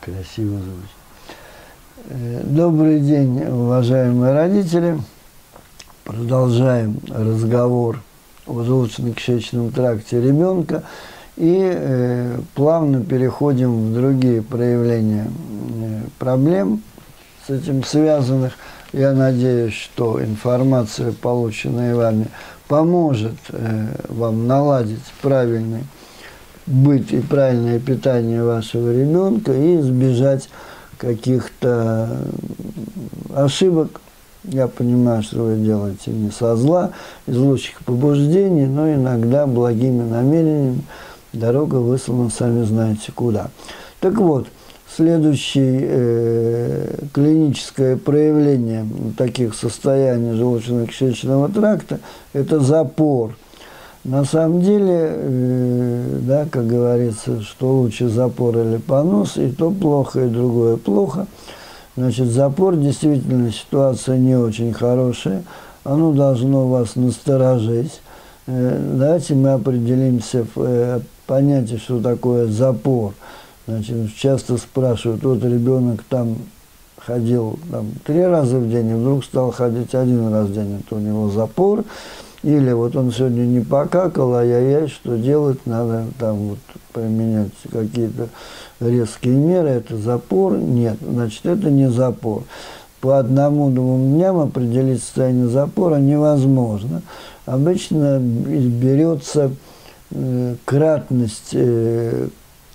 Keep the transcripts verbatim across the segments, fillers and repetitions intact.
Красиво звучит. Добрый день, уважаемые родители. Продолжаем разговор о желудочно-кишечном тракте ребенка и э, плавно переходим в другие проявления э, проблем с этим связанных. Я надеюсь, что информация, полученная вами, поможет э, вам наладить правильный быт и правильное питание вашего ребенка и избежать каких-то ошибок. Я понимаю, что вы делаете не со зла, из лучших побуждений, но иногда благими намерениями. Дорога выслана, сами знаете куда. Так вот, следующее э, клиническое проявление таких состояний желудочно-кишечного тракта – это запор. На самом деле, э, да, как говорится, что лучше запор или понос, и то плохо, и другое плохо. Значит, запор, действительно, ситуация не очень хорошая. Оно должно вас насторожить. Э, давайте мы определимся в э, понятии, что такое запор. Значит, часто спрашивают, вот ребенок там ходил там, три раза в день, и вдруг стал ходить один раз в день. Это у него запор. Или вот он сегодня не покакал, ай-яй-яй, что делать? Надо там вот применять какие-то резкие меры. Это запор? Нет, значит, это не запор. По одному-двум дням определить состояние запора невозможно. Обычно берется э, кратность э,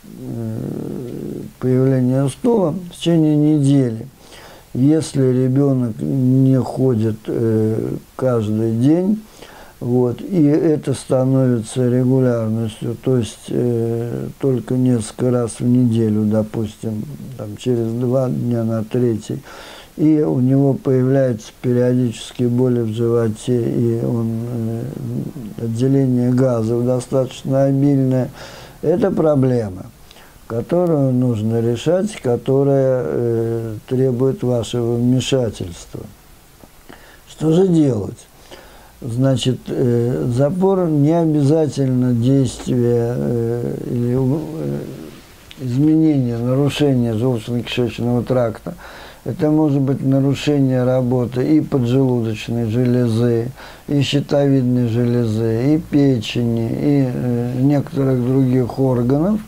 появления стула в течение недели. Если ребенок не ходит э, каждый день, вот, и это становится регулярностью, то есть э, только несколько раз в неделю, допустим, там, через два дня на третий, и у него появляются периодические боли в животе, и он, э, отделение газов достаточно обильное, это проблема, которую нужно решать, которая э, требует вашего вмешательства. Что же делать? Значит, э, запор не обязательно действие э, или э, изменение, нарушение желудочно-кишечного тракта. Это может быть нарушение работы и поджелудочной железы, и щитовидной железы, и печени, и э, некоторых других органов.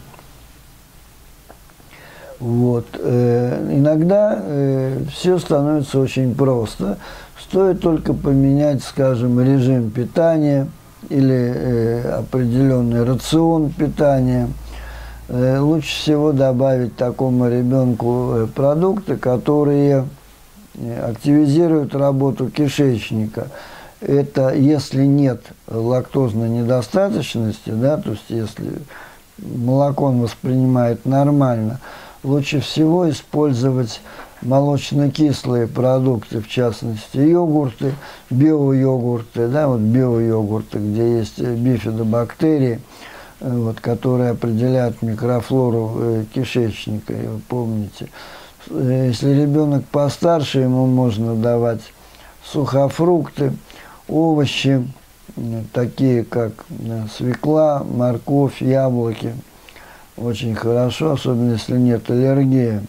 Вот. Э, иногда э, все становится очень просто. Стоит только поменять, скажем, режим питания или э, определенный рацион питания. Э, лучше всего добавить такому ребенку э, продукты, которые активизируют работу кишечника. Это если нет лактозной недостаточности, да, то есть если молоко он воспринимает нормально, лучше всего использовать молочно-кислые продукты, в частности, йогурты, биойогурты, да, вот биойогурты, где есть бифидобактерии, вот, которые определяют микрофлору э, кишечника, вы помните. Если ребенок постарше, ему можно давать сухофрукты, овощи, такие как свекла, морковь, яблоки. Очень хорошо, особенно если нет аллергии.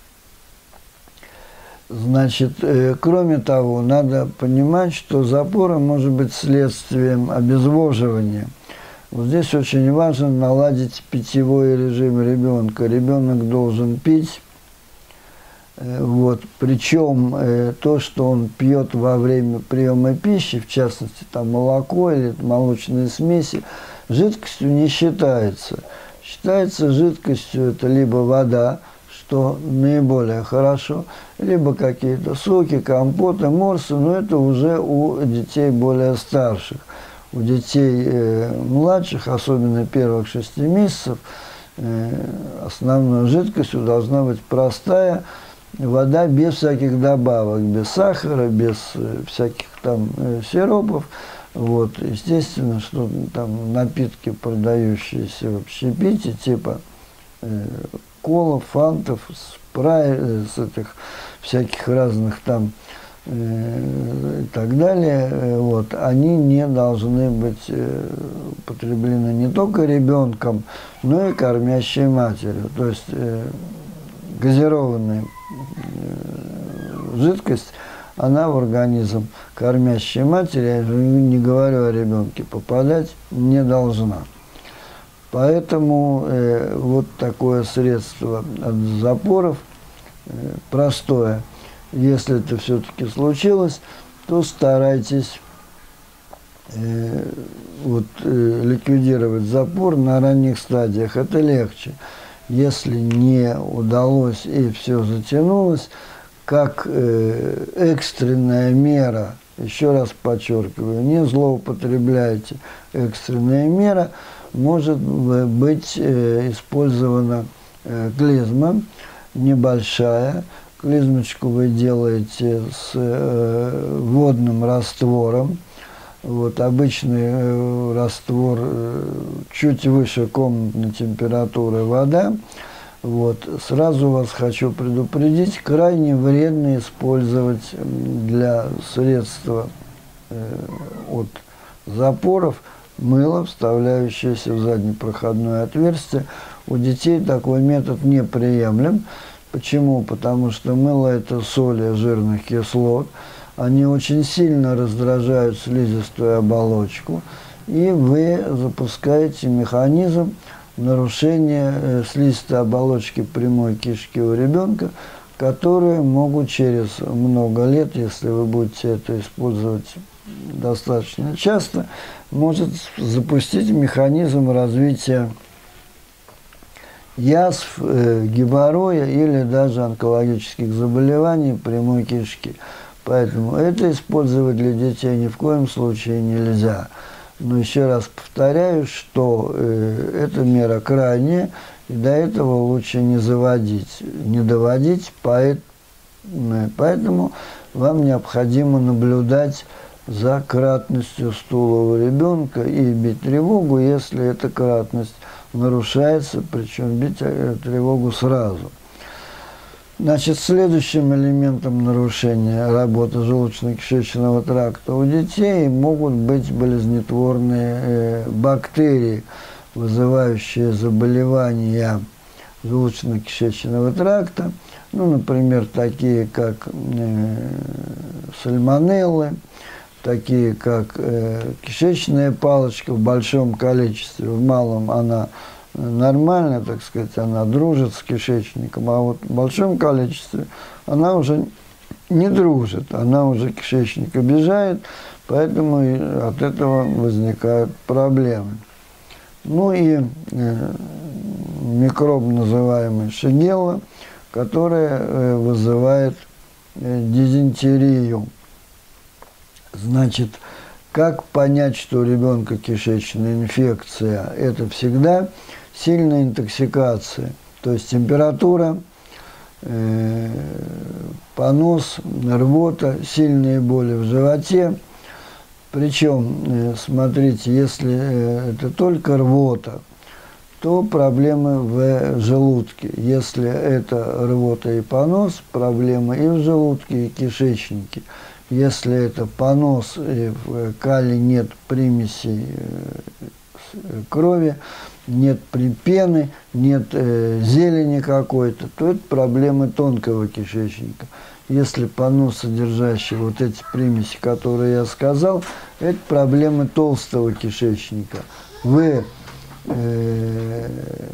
Значит, э, кроме того, надо понимать, что запор может быть следствием обезвоживания. Вот здесь очень важно наладить питьевой режим ребенка. Ребенок должен пить, э, вот, причем э, то, что он пьет во время приема пищи, в частности, там, молоко или молочные смеси, жидкостью не считается. Считается жидкостью это либо вода, что наиболее хорошо, либо какие-то соки, компоты, морсы, но это уже у детей более старших. У детей э, младших, особенно первых шести месяцев, э, основной жидкостью должна быть простая вода без всяких добавок, без сахара, без э, всяких там э, сиропов. Вот, естественно, что там напитки, продающиеся в общепите, типа э, колов, фантов, спрай, с этих всяких разных там э, и так далее, э, вот, они не должны быть э, употреблены не только ребенком, но и кормящей матерью. То есть э, газированная жидкость, она в организм кормящей матери, я не говорю о ребенке, попадать не должна. Поэтому э, вот такое средство от запоров, э, простое, если это все-таки случилось, то старайтесь э, вот, э, ликвидировать запор на ранних стадиях. Это легче. Если не удалось и все затянулось, как э, экстренная мера, еще раз подчеркиваю, не злоупотребляйте, экстренная мера может быть э, использована э, клизма небольшая. Клизмочку вы делаете с э, водным раствором. Вот, обычный э, раствор э, чуть выше комнатной температуры вода. Вот, сразу вас хочу предупредить, крайне вредно использовать для средства э, от запоров мыло, вставляющееся в заднепроходное отверстие. У детей такой метод неприемлем. Почему? Потому что мыло – это соли жирных кислот. Они очень сильно раздражают слизистую оболочку, и вы запускаете механизм нарушения э, слизистой оболочки прямой кишки у ребенка, которые могут через много лет, если вы будете это использовать достаточно часто, может запустить механизм развития язв, э, геморроя или даже онкологических заболеваний прямой кишки. Поэтому это использовать для детей ни в коем случае нельзя. Но еще раз повторяю, что э, эта мера крайняя, и до этого лучше не заводить, не доводить, поэт, поэтому вам необходимо наблюдать за кратностью стула у ребенка и бить тревогу, если эта кратность нарушается, причем бить тревогу сразу. Значит, следующим элементом нарушения работы желудочно-кишечного тракта у детей могут быть болезнетворные э, бактерии, вызывающие заболевания желудочно-кишечного тракта, ну, например, такие как э, сальмонеллы, такие как э, кишечная палочка в большом количестве, в малом она нормально, так сказать, она дружит с кишечником, а вот в большом количестве она уже не дружит, она уже кишечник обижает, поэтому и от этого возникают проблемы. Ну и э, микроб, называемый шигелла, который э, вызывает э, дизентерию. Значит, как понять, что у ребенка кишечная инфекция? Это всегда сильная интоксикация, то есть температура, э, понос, рвота, сильные боли в животе. Причем, э, смотрите, если э, это только рвота, то проблемы в желудке. Если это рвота и понос, проблемы и в желудке, и в кишечнике. Если это понос, и в кале нет примесей э, крови, нет пены, нет э, зелени какой-то, то это проблемы тонкого кишечника. Если понос, содержащий вот эти примеси, которые я сказал, это проблемы толстого кишечника. В э,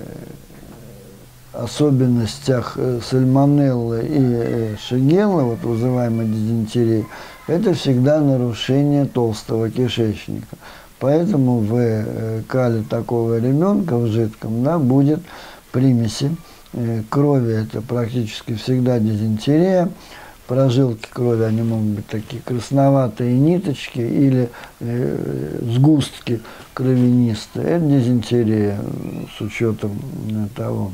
особенностях сальмонеллы и э, шигеллы, вот вызываемой дизентерией, это всегда нарушение толстого кишечника. Поэтому в э, кале такого ребенка в жидком, да, будет примеси э, крови, это практически всегда дизентерия. Прожилки крови, они могут быть такие красноватые ниточки или э, сгустки кровянистые. Это дизентерия с учетом э, того.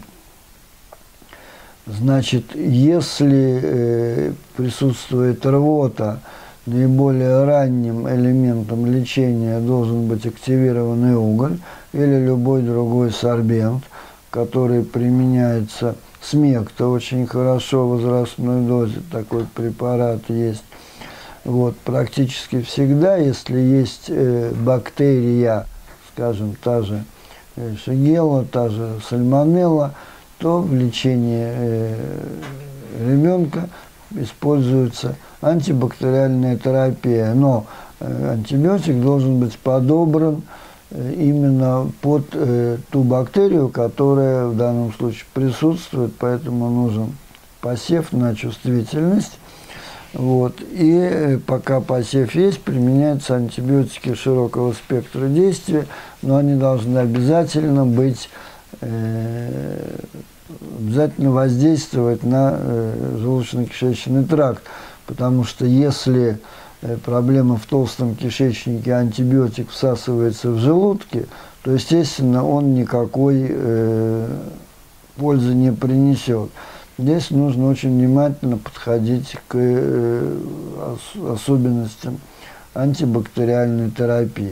Значит, если э, присутствует рвота, наиболее ранним элементом лечения должен быть активированный уголь или любой другой сорбент, который применяется смекта очень хорошо в возрастной дозе, такой препарат есть. Вот, практически всегда, если есть э, бактерия, скажем, та же э, шигелла, та же сальмонелла, то в лечении э, ребенка используется антибактериальная терапия. Но э, антибиотик должен быть подобран э, именно под э, ту бактерию, которая в данном случае присутствует, поэтому нужен посев на чувствительность. Вот. И пока посев есть, применяются антибиотики широкого спектра действия, но они должны обязательно быть, э, обязательно воздействовать на э, желудочно-кишечный тракт, потому что если э, проблема в толстом кишечнике, антибиотик всасывается в желудке, то, естественно, он никакой э, пользы не принесет. Здесь нужно очень внимательно подходить к э, ос особенностям антибактериальной терапии.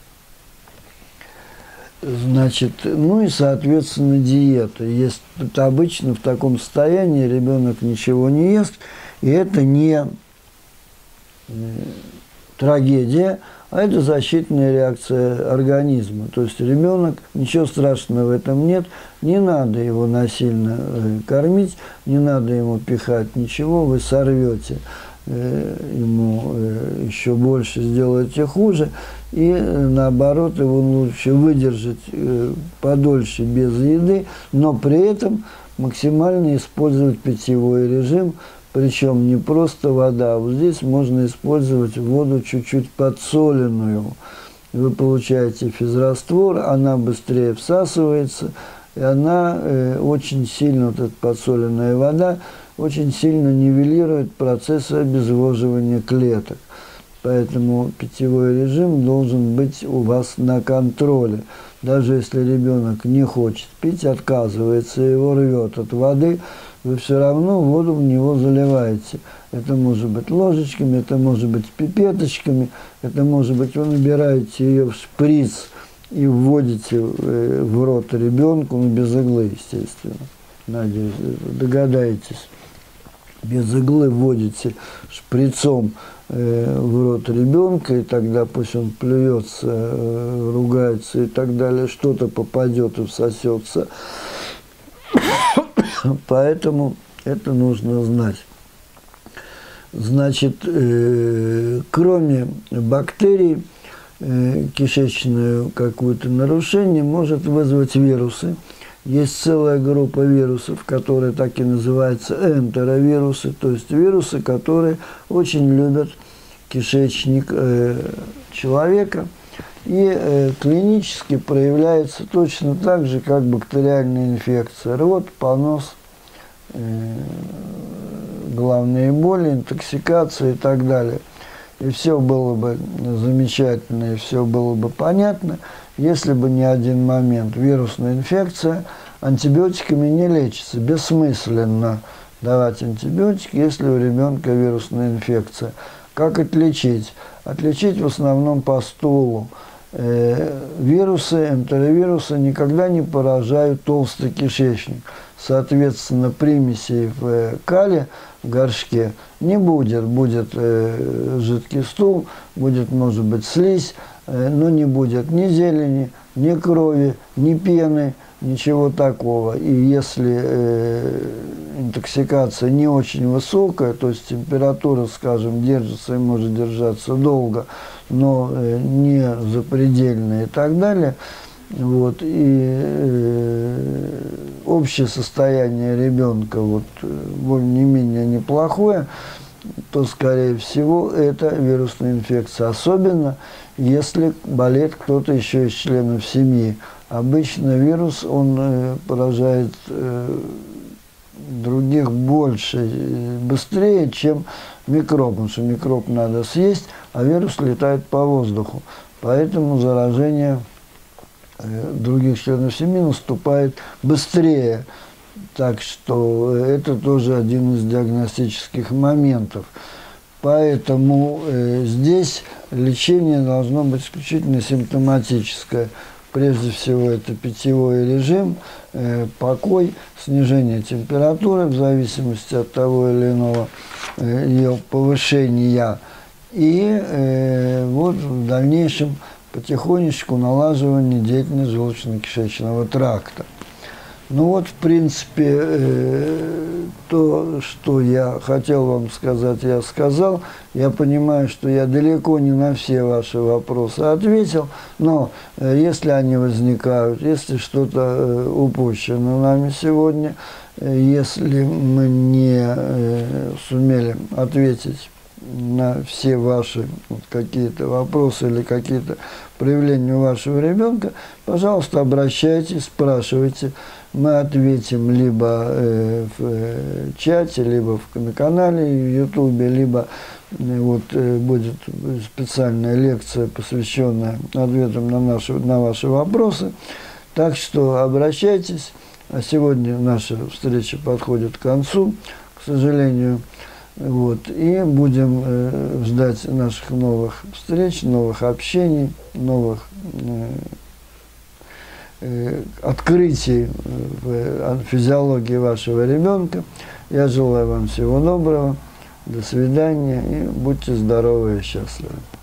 Значит, ну и, соответственно, диета. Если это обычно в таком состоянии ребенок ничего не ест, и это не э, трагедия, а это защитная реакция организма. То есть ребенок, ничего страшного в этом нет, не надо его насильно э, кормить, не надо ему пихать ничего, вы сорвете э, ему э, еще больше, сделаете хуже, и э, наоборот его лучше выдержать э, подольше без еды, но при этом максимально использовать питьевой режим. Причем не просто вода, а вот здесь можно использовать воду чуть-чуть подсоленную. Вы получаете физраствор, она быстрее всасывается, и она э, очень сильно, вот эта подсоленная вода, очень сильно нивелирует процессы обезвоживания клеток. Поэтому питьевой режим должен быть у вас на контроле. Даже если ребенок не хочет пить, отказывается, его рвет от воды, вы все равно воду в него заливаете. Это может быть ложечками, это может быть пипеточками, это может быть вы набираете ее в шприц и вводите в рот ребенку, ну без иглы, естественно. Надеюсь, догадаетесь. Без иглы вводите шприцом э, в рот ребенка, и тогда пусть он плюется, э, ругается и так далее, что-то попадет и всосется. Поэтому это нужно знать. Значит, э, кроме бактерий, э, кишечное какое-то нарушение может вызвать вирусы. Есть целая группа вирусов, которые так и называются энтеровирусы, то есть вирусы, которые очень любят кишечник э, человека. И э, клинически проявляется точно так же, как бактериальная инфекция. Рвот, понос, э, головные боли, интоксикация и так далее. И все было бы замечательно, и все было бы понятно, если бы не один момент. Вирусная инфекция антибиотиками не лечится. Бессмысленно давать антибиотики, если у ребенка вирусная инфекция. Как отличить? Отличить в основном по стулу. Э, вирусы, энтеровирусы никогда не поражают толстый кишечник. Соответственно, примесей в кале в горшке не будет. Будет э, жидкий стул, будет, может быть, слизь, э, но не будет ни зелени, ни крови, ни пены, ничего такого. И если э, интоксикация не очень высокая, то есть температура, скажем, держится и может держаться долго, но э, не запредельная и так далее, вот, и э, общее состояние ребенка вот, более-менее неплохое, то, скорее всего, это вирусная инфекция. Особенно, если болеет кто-то еще из членов семьи. Обычно вирус, он э, поражает э, других больше, э, быстрее, чем микроб, потому что микроб надо съесть, а вирус летает по воздуху. Поэтому заражение э, других членов семьи наступает быстрее. Так что это тоже один из диагностических моментов. Поэтому э, здесь лечение должно быть исключительно симптоматическое. Прежде всего, это питьевой режим, э, покой, снижение температуры в зависимости от того или иного э, ее повышения. И э, вот в дальнейшем потихонечку налаживание деятельности желудочно-кишечного тракта. Ну вот, в принципе, э, то, что я хотел вам сказать, я сказал. Я понимаю, что я далеко не на все ваши вопросы ответил, но э, если они возникают, если что-то э, упущено нами сегодня, э, если мы не э, сумели ответить на все ваши вот, какие-то вопросы или какие-то проявления у вашего ребенка, пожалуйста, обращайтесь, спрашивайте. Мы ответим либо э, в э, чате, либо в, на канале в Ютубе, либо э, вот, э, будет специальная лекция, посвященная ответам на, наши, на ваши вопросы. Так что обращайтесь. А сегодня наша встреча подходит к концу, к сожалению. Вот, и будем э, ждать наших новых встреч, новых общений, новых э, э, открытий в физиологии вашего ребенка. Я желаю вам всего доброго, до свидания и будьте здоровы и счастливы.